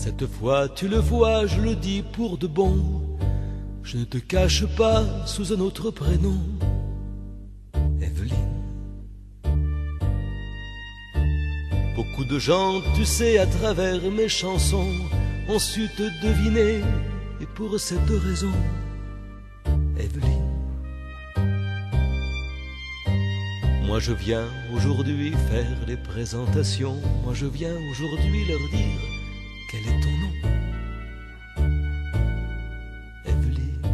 Cette fois tu le vois, je le dis pour de bon, je ne te cache pas sous un autre prénom, Evelyne. Beaucoup de gens, tu sais, à travers mes chansons, ont su te deviner, et pour cette raison, Evelyne. Moi je viens aujourd'hui faire les présentations, moi je viens aujourd'hui leur dire quel est ton nom, Evelyne.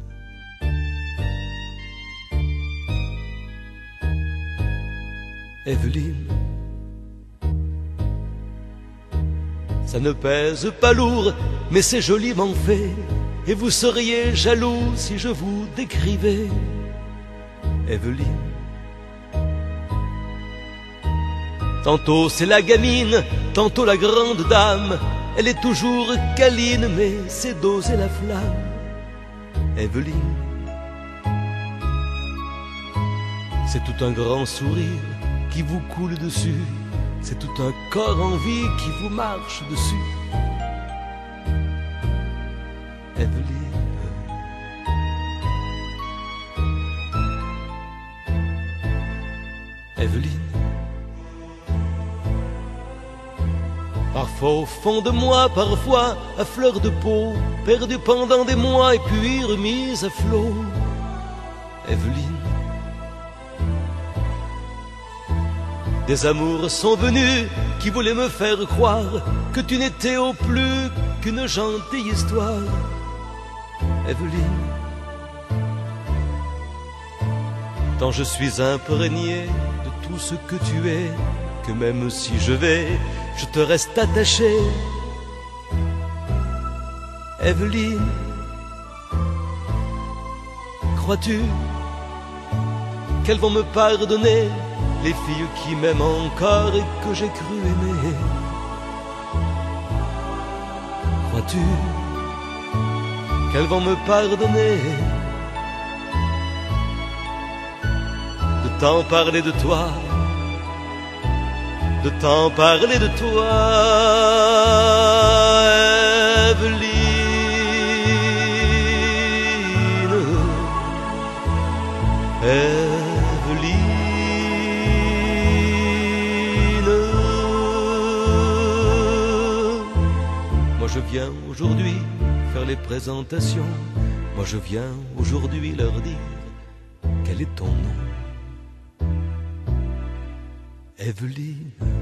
Evelyne. Ça ne pèse pas lourd, mais c'est joliment fait, et vous seriez jaloux si je vous décrivais, Evelyne. Tantôt c'est la gamine, tantôt la grande dame, elle est toujours câline, mais c'est doser la flamme, Evelyne. C'est tout un grand sourire qui vous coule dessus, c'est tout un corps en vie qui vous marche dessus, Evelyne. Evelyne. Parfois au fond de moi, parfois à fleur de peau, perdue pendant des mois et puis remise à flot, Evelyne. Des amours sont venus qui voulaient me faire croire que tu n'étais au plus qu'une gentille histoire, Evelyne. Tant je suis imprégné de tout ce que tu es, que même si je vais, je te reste attaché, Evelyne. Crois-tu qu'elles vont me pardonner, les filles qui m'aiment encore et que j'ai cru aimer? Crois-tu qu'elles vont me pardonner de t'en parler de toi, de t'en parler de toi, Evelyne, Evelyne. Moi je viens aujourd'hui faire les présentations, moi je viens aujourd'hui leur dire quel est ton nom, Evelyne.